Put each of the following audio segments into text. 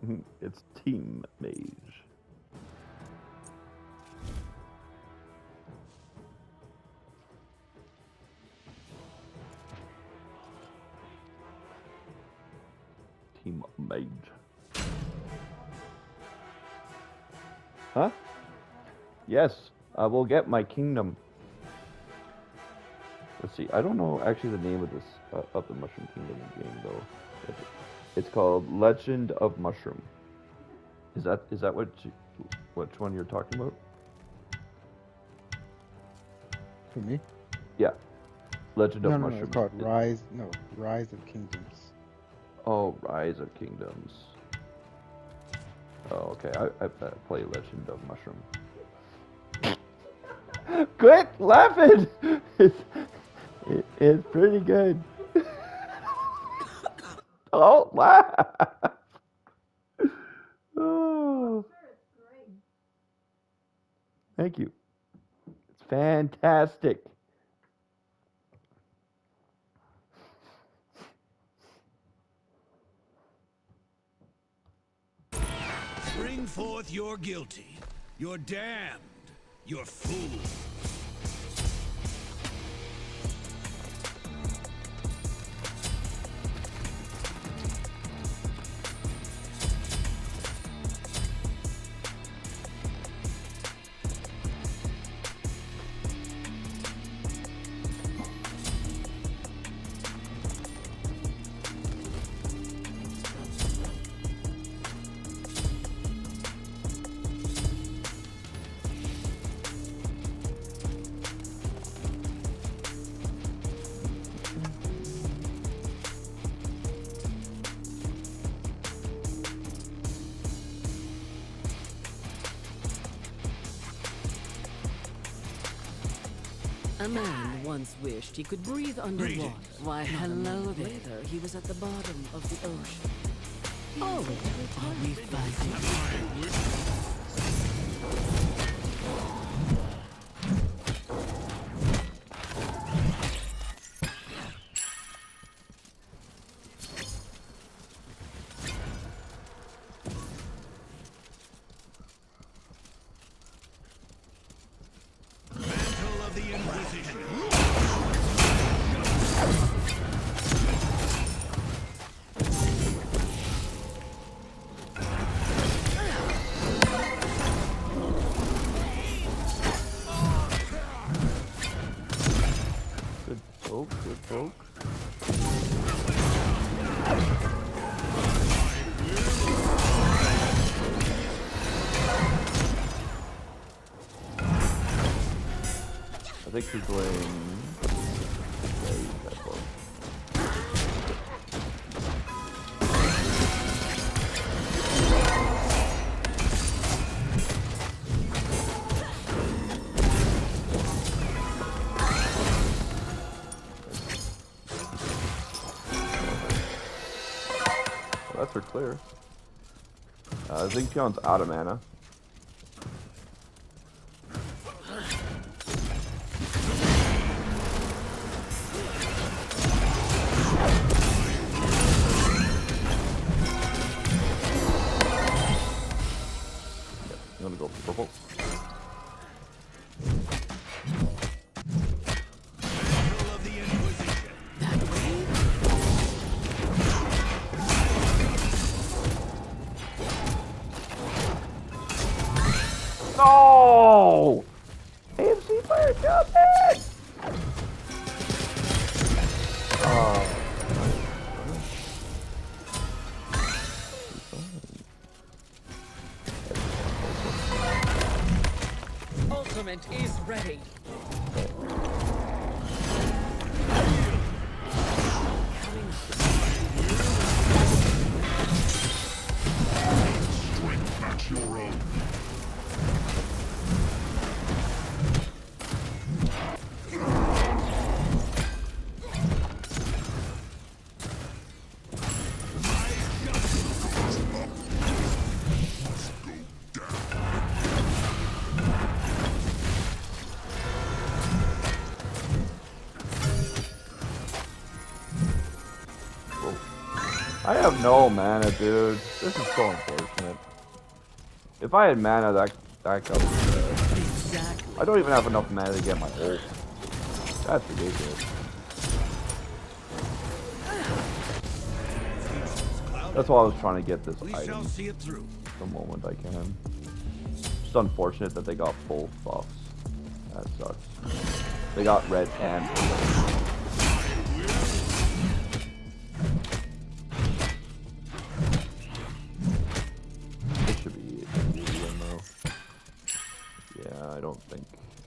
It's Team Mage. Team Mage. Huh? Yes, I will get my kingdom. Let's see. I don't know actually the name of this of the Mushroom Kingdom game though. It's called Legend of Mushroom. Is that which one you're talking about? For me? Yeah. Legend of No, Mushroom. it's called Rise. No, Rise of Kingdoms. Oh, Rise of Kingdoms. Oh, okay. I play Legend of Mushroom. Quit laughing! It's pretty good. Don't laugh! Oh. Thank you. It's fantastic. Bring forth your guilty, your damned, your fool. A man once wished he could breathe underwater. Why, hello there. He was at the bottom of the ocean. Oh, are we fighting? Mantle of the Inquisition. Good poke, good poke. I think he's going. Yeah, he's that close. Well, that's for clear. Zinkeon's out of mana. I'm gonna go purple. Mantle of the Inquisition. No! AMC player jumping! Oh. Ultimate is ready. Match your own. I have no mana, dude. This is so unfortunate. If I had mana, that guy was dead. Exactly. I don't even have enough mana to get my ult. That's ridiculous. That's why I was trying to get this We shall item see it through. the moment I can. It's unfortunate that they got both buffs. That sucks. They got red and blue. This should be an easy one though. Yeah, I don't think.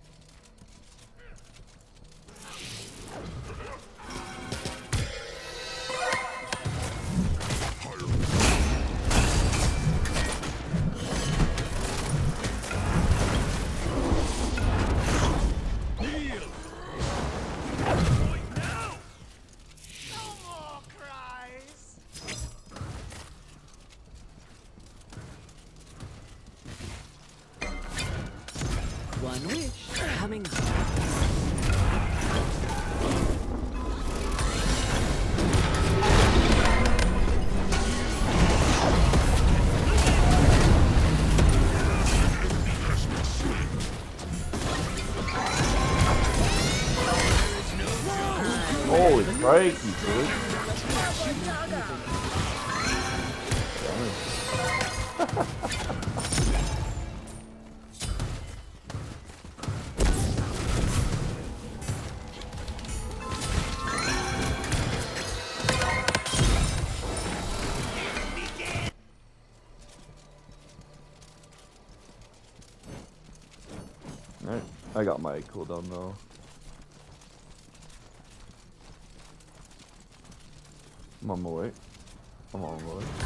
One wish coming. Holy crikey, dude. Alright, I got my cooldown though. I'm on my way. I'm on my way.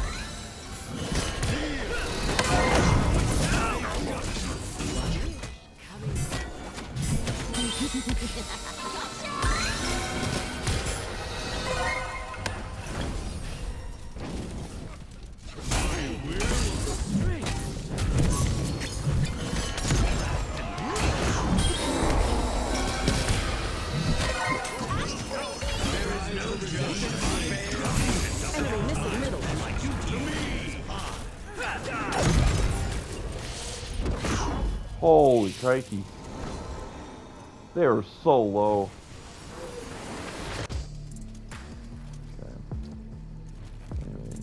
Enemy missing middle. Holy crikey. They are so low. Okay. Anyways,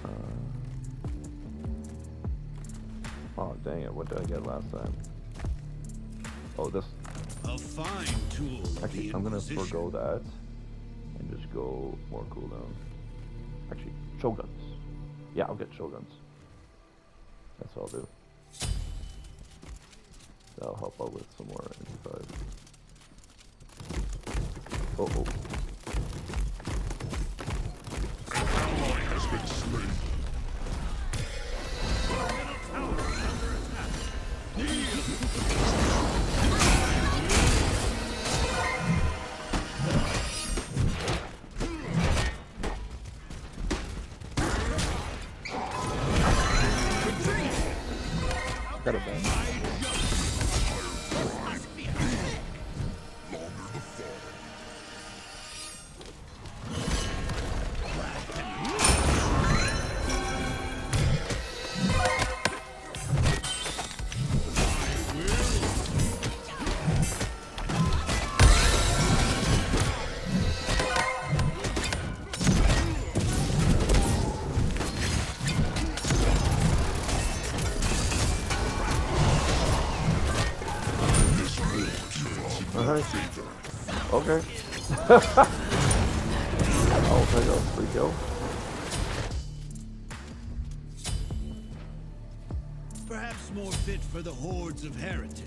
oh dang it, what did I get last time? Oh, this. A fine tool of Actually, the I'm gonna Inquisition. forgo that and just go more cooldown. Actually, shoguns. Yeah, I'll get shoguns. That's what I'll do. That'll help out with some more MP5. Oh, oh. Has been slain. Got it back. Okay. I'll take a free kill. Perhaps more fit for the hordes of heretics.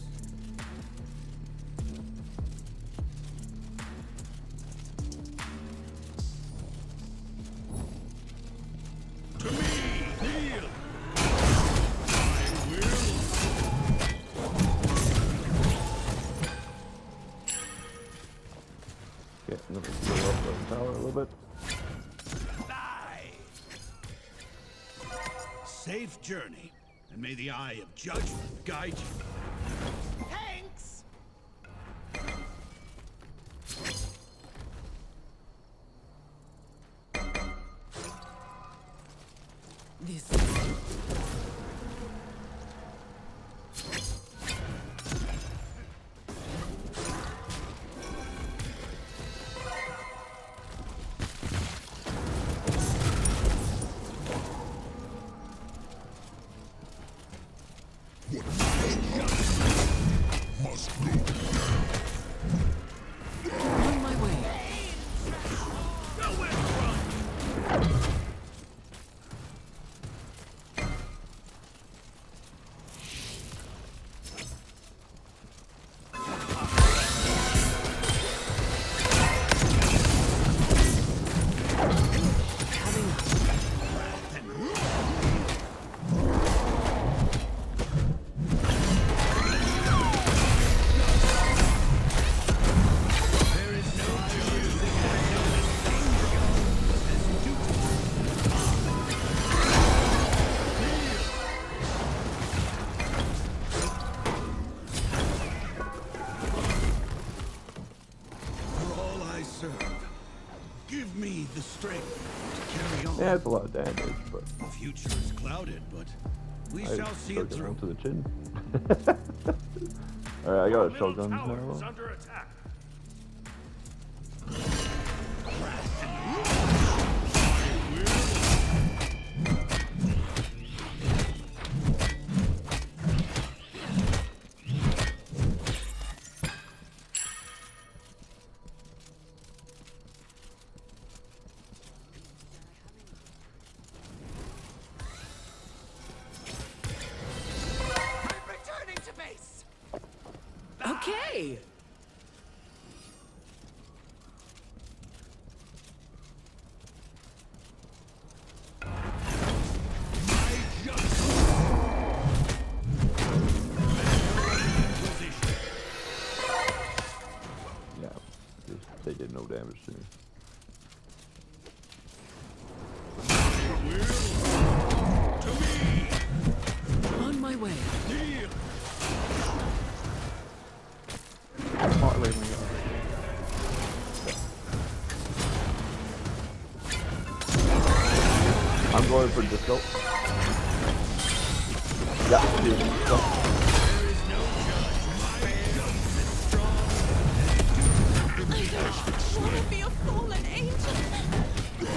To me, kneel! I will. Okay, I'm gonna go up the tower a little bit. Die! Safe journey, and may the eye of judgment guide you. Thanks! This. On my way. Give me the strength to carry on. Yeah, it's a lot of damage, but The future is clouded, but we I shall see took it it through. right to the chin. Alright, I got a shotgun now. Under attack. Returning to base. Okay. Yeah, they did no damage to me. On my way. Partly when you I'm going for disco. Yeah, dude, disco. Want to be a fallen angel?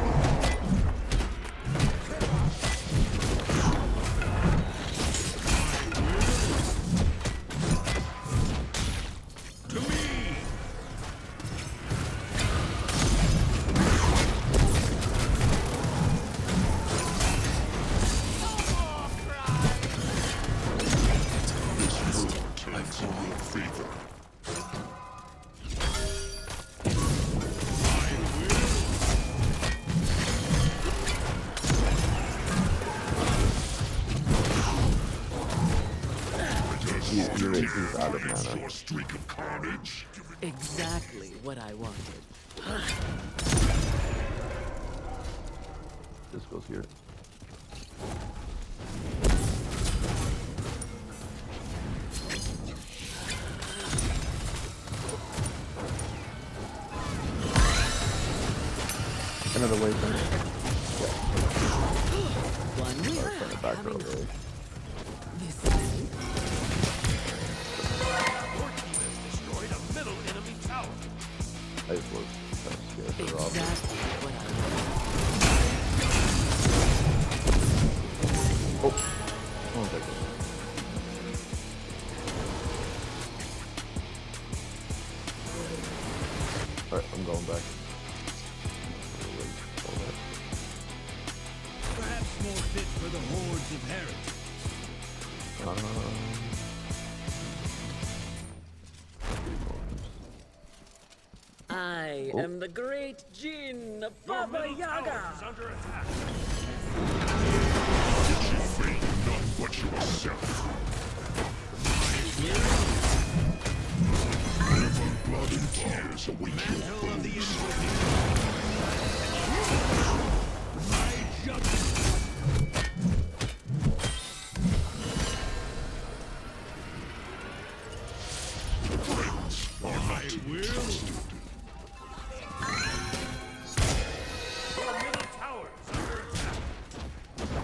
You make these out of mana. Streak of carnage. Exactly what I wanted. Disco's here. another way from it. One week. Trying to back her Having away. this way. Your team has destroyed a middle enemy tower. I just was trying to scare her off. Exactly what I wanted. Oh, one second. Alright, I'm going back. Perhaps more fit for the hordes of heretics. I am the great Jinn of Your Baba middle tower Yaga. is under attack. Fate none but yourself. Never blood and tears await your Mantle of the foes. Inquisition. My justice. Friends are not to be trusted. Your middle tower is under attack.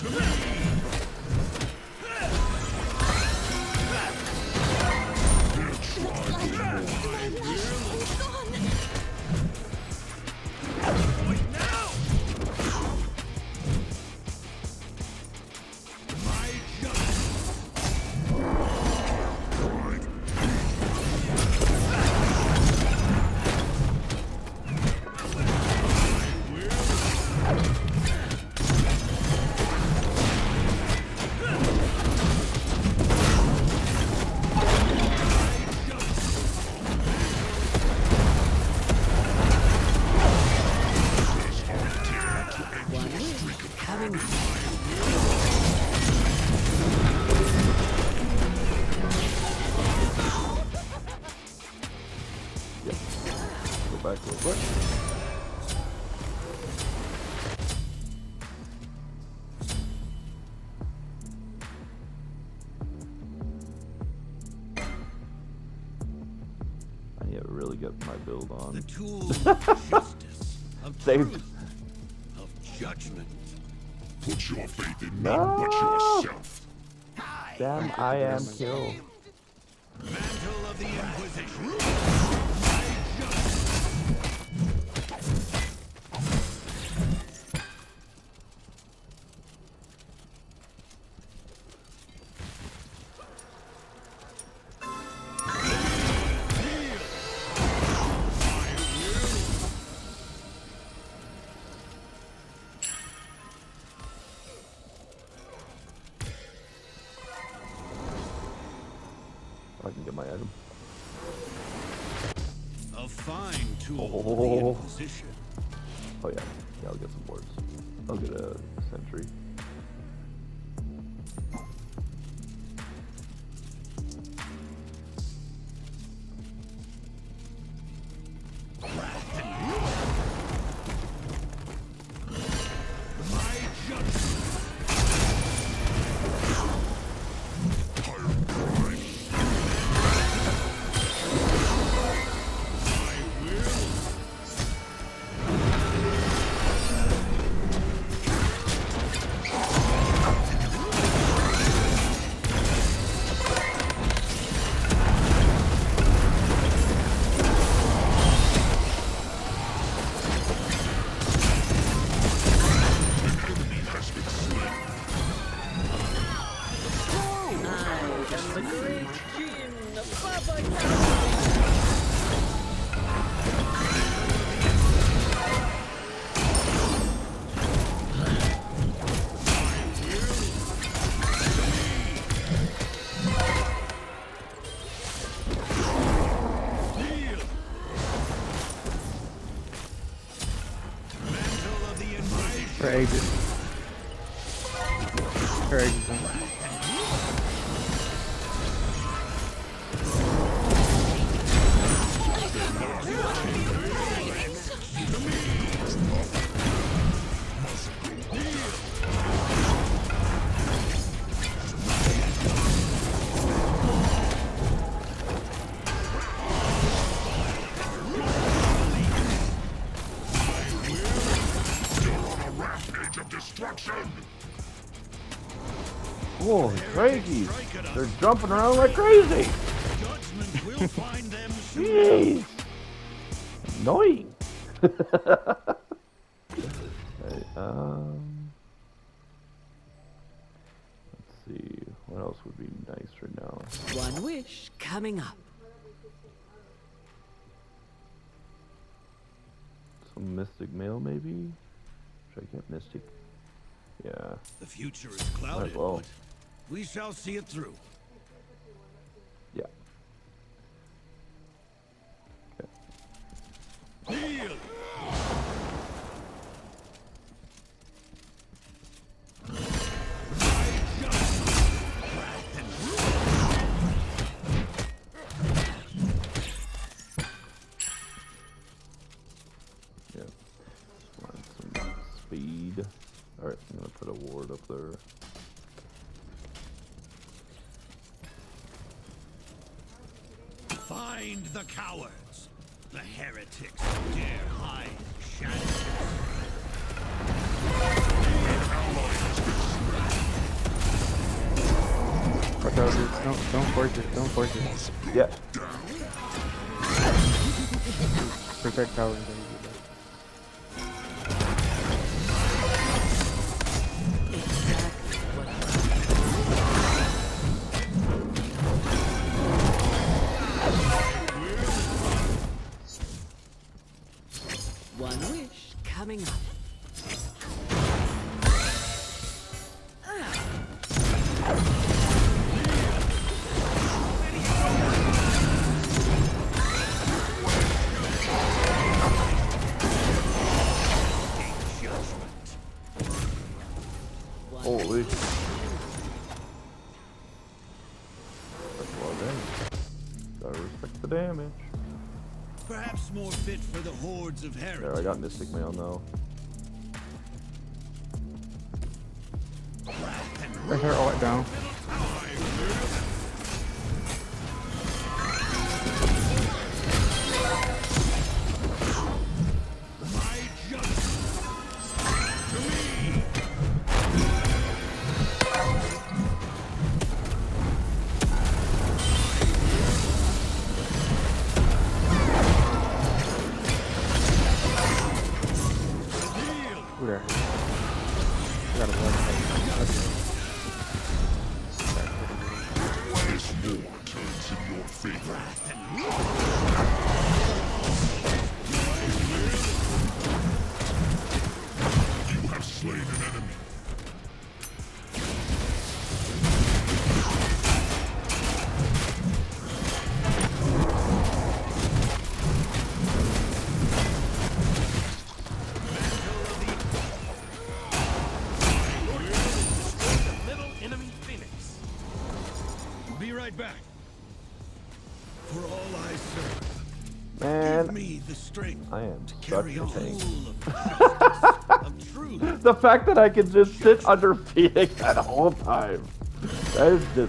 Back real quick. I need to really get my build on. The tool of justice, of Saved. truth, of judgment. Put your faith in me, No! but yourself. Damn, I am killed. Mantle of the Inquisition. I can get my item. A fine tool of the Oh. Inquisition. Oh yeah, yeah. I'll get some boards. I'll get a sentry. Her ages. Her ages. Rampage of destruction. Holy crikey! They're jumping around like crazy! Judgment will find them soon. Jeez! Annoying! Okay, let's see, what else would be nice right now? One wish coming up. Some Mystic Mail, maybe? Should I get Mystic? Yeah. The future is clouded, well. but we shall see it through. Yeah. Heal! Yeah. Want some speed. Alright, I'm gonna put a ward up there. Find the cowards, the heretics who dare hide shadows. Watch out, dude. Don't force it. Don't force it. Yeah. Protect tower. One wish coming up. Holy. That's a lot of damage. Gotta respect the damage. Perhaps more fit for the hordes of There, I heretics. got Mystic Mail now. Press her ult down. My justice to me. Ooh, there. I got a blood. This war turns in your favor. You have slain an enemy. Middle enemy Phoenix. Be right back. For all I serve, Man, give me the strength I am to such carry a a tank. whole of justice, of truth. The fact that I can just sit under Phoenix that whole time. That is just...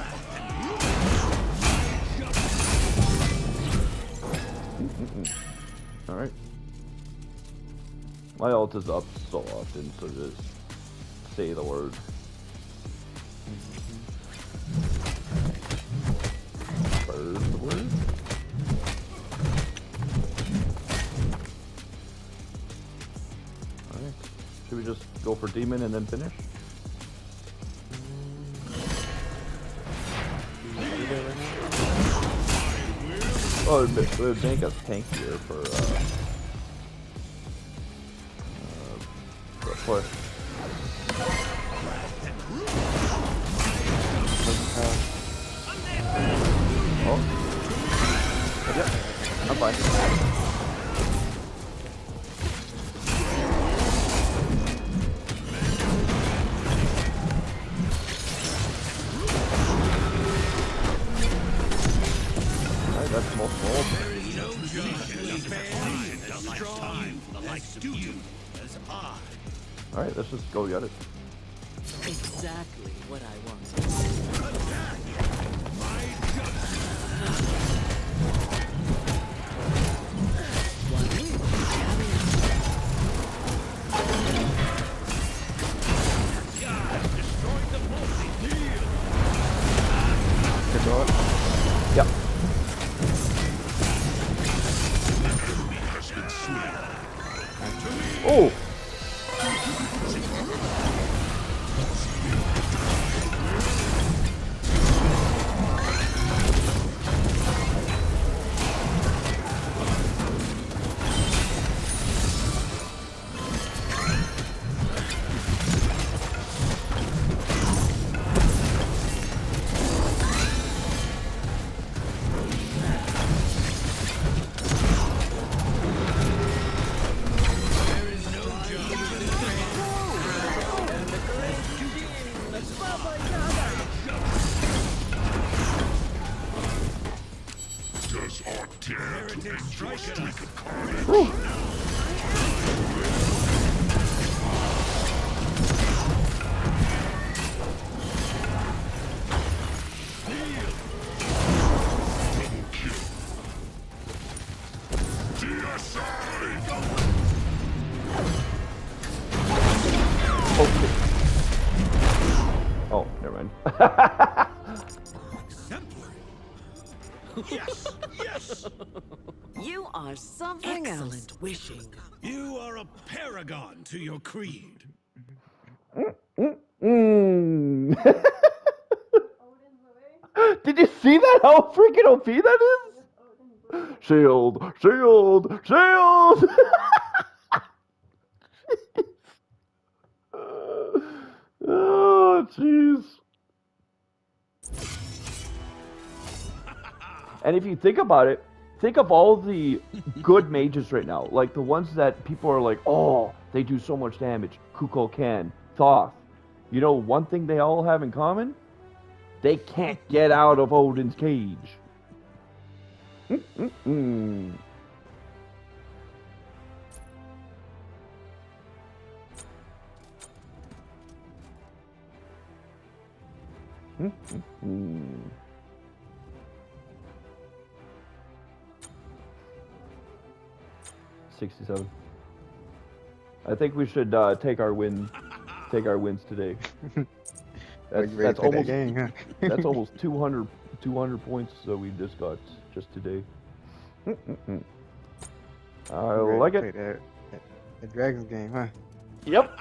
Alright. My ult is up so often, so just say the word. Bird the word? Alright. Should we just go for demon and then finish? Oh, it would make us tankier for push. Oh. Yep. I'm fine. Alright, that's multiple. There is no justice as strong, as astute as I. Alright, let's just go get it. Exactly what I wanted. My justice. One wish coming up. God destroyed the multi-deal. Good ult. Yep. Has been slain. Oh! Does our dare to end your streak of carnage? Whew. Double kill. DSI! Okay. Oh, never mind. are something excellent wishing. You are a paragon to your creed. Mm. Did you see that? How freaking OP that is? Shield, shield, shield! Oh, jeez. And if you think about it, think of all the good mages right now. Like the ones that people are like, oh, they do so much damage. Kukulkan, Thoth. You know one thing they all have in common? They can't get out of Odin's cage. Mm-mm-mm. Mm-mm-mm. 67. I think we should take our wins today. That's almost game, huh? that's almost 200 points that we just got just today. I like it. That Dragons game, huh? Yep.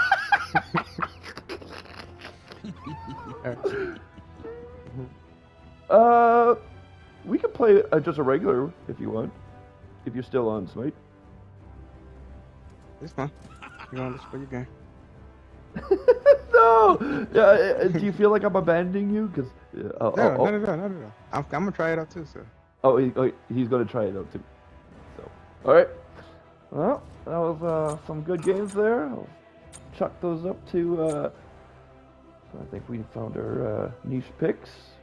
We could play just a regular if you want. If you're still on Smite. It's fun. You want to play your game? No. Do you feel like I'm abandoning you? Because No, not at all. I'm gonna try it out too, so. Oh, he's gonna try it out too. So, all right. Well, that was some good games there. I'll chuck those up to. I think we found our niche picks.